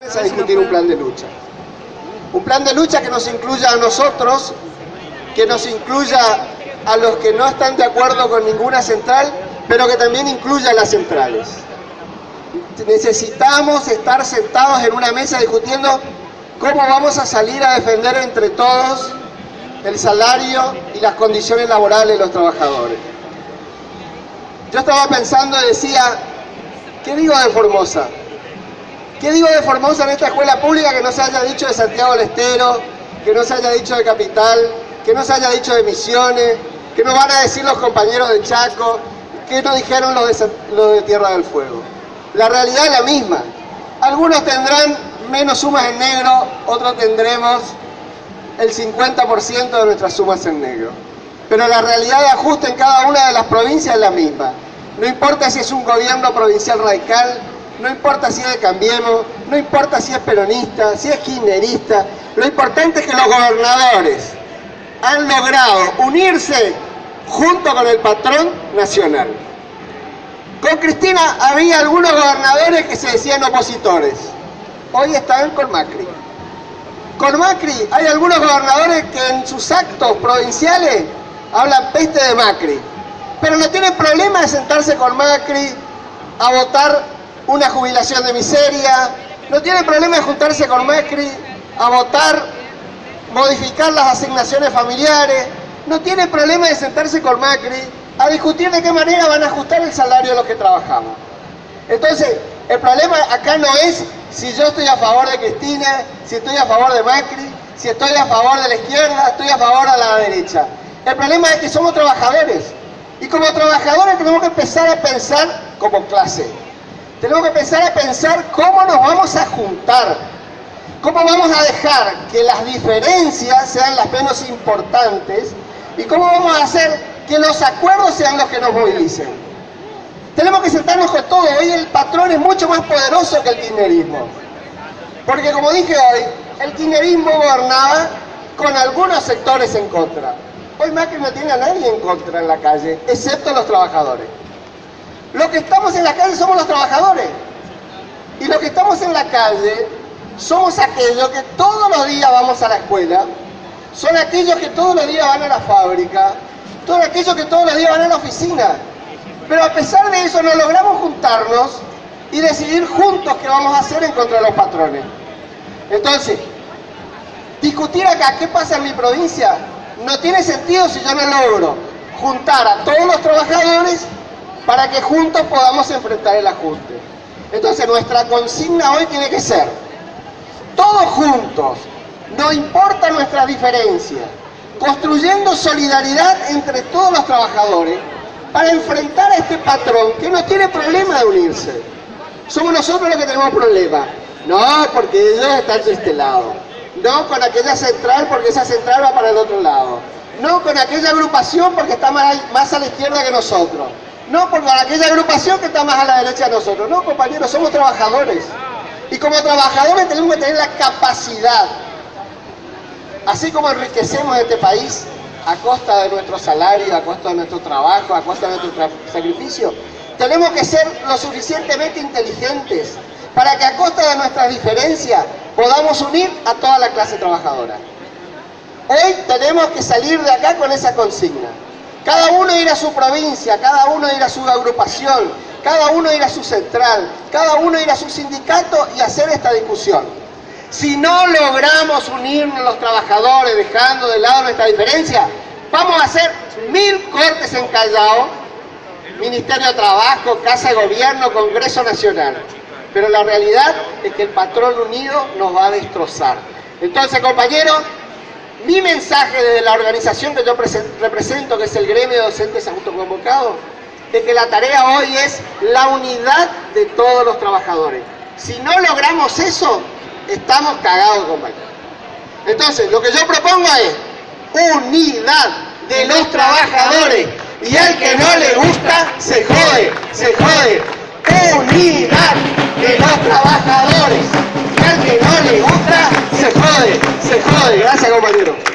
A discutir un plan de lucha. Un plan de lucha que nos incluya a nosotros, que nos incluya a los que no están de acuerdo con ninguna central, pero que también incluya a las centrales. Necesitamos estar sentados en una mesa discutiendo cómo vamos a salir a defender entre todos el salario y las condiciones laborales de los trabajadores. Yo estaba pensando y decía, ¿qué digo de Formosa? ¿Qué digo de Formosa en esta escuela pública que no se haya dicho de Santiago del Estero, que no se haya dicho de Capital, que no se haya dicho de Misiones, que no van a decir los compañeros de Chaco, que no dijeron los de Tierra del Fuego? La realidad es la misma. Algunos tendrán menos sumas en negro, otros tendremos el 50% de nuestras sumas en negro. Pero la realidad de ajuste en cada una de las provincias es la misma. No importa si es un gobierno provincial radical, no importa si es de Cambiemos, no importa si es peronista, si es kirchnerista, lo importante es que los gobernadores han logrado unirse junto con el patrón nacional. Con Cristina había algunos gobernadores que se decían opositores, hoy están con Macri. Con Macri hay algunos gobernadores que en sus actos provinciales hablan peste de Macri, pero no tienen problema de sentarse con Macri a votar una jubilación de miseria, no tiene problema de juntarse con Macri a votar, modificar las asignaciones familiares, no tiene problema de sentarse con Macri a discutir de qué manera van a ajustar el salario de los que trabajamos. Entonces, el problema acá no es si yo estoy a favor de Cristina, si estoy a favor de Macri, si estoy a favor de la izquierda, estoy a favor de la derecha. El problema es que somos trabajadores, y como trabajadores tenemos que empezar a pensar como clase. Tenemos que empezar a pensar cómo nos vamos a juntar, cómo vamos a dejar que las diferencias sean las menos importantes y cómo vamos a hacer que los acuerdos sean los que nos movilicen. Tenemos que sentarnos con todo. Hoy el patrón es mucho más poderoso que el kirchnerismo. Porque como dije hoy, el kirchnerismo gobernaba con algunos sectores en contra. Hoy Macri no tiene a nadie en contra en la calle, excepto los trabajadores. Los que estamos en la calle somos los trabajadores. Y los que estamos en la calle somos aquellos que todos los días vamos a la escuela, son aquellos que todos los días van a la fábrica, todos aquellos que todos los días van a la oficina. Pero a pesar de eso no logramos juntarnos y decidir juntos qué vamos a hacer en contra de los patrones. Entonces, discutir acá qué pasa en mi provincia no tiene sentido si yo no logro juntar a todos los trabajadores para que juntos podamos enfrentar el ajuste. Entonces nuestra consigna hoy tiene que ser, todos juntos, no importa nuestra diferencia, construyendo solidaridad entre todos los trabajadores para enfrentar a este patrón que no tiene problema de unirse. Somos nosotros los que tenemos problemas. No, porque ellos están de este lado. No con aquella central, porque esa central va para el otro lado. No con aquella agrupación, porque está más a la izquierda que nosotros. No por aquella agrupación que está más a la derecha de nosotros. No, compañeros, somos trabajadores. Y como trabajadores tenemos que tener la capacidad, así como enriquecemos este país a costa de nuestro salario, a costa de nuestro trabajo, a costa de nuestro sacrificio, tenemos que ser lo suficientemente inteligentes para que a costa de nuestras diferencias podamos unir a toda la clase trabajadora. Hoy tenemos que salir de acá con esa consigna. Cada uno ir a su provincia, cada uno ir a su agrupación, cada uno ir a su central, cada uno ir a su sindicato y hacer esta discusión. Si no logramos unirnos los trabajadores dejando de lado nuestra diferencia, vamos a hacer 1000 cortes en Callao, Ministerio de Trabajo, Casa de Gobierno, Congreso Nacional. Pero la realidad es que el patrón unido nos va a destrozar. Entonces, compañeros, mi mensaje desde la organización que yo represento, que es el gremio de docentes autoconvocados, es que la tarea hoy es la unidad de todos los trabajadores. Si no logramos eso, estamos cagados, compañeros. Entonces, lo que yo propongo es unidad de los trabajadores. Y al que no le gusta, se jode, se jode. Unidad de los trabajadores. Y al que no le gusta, se jode, se jode. Gracias, compañero.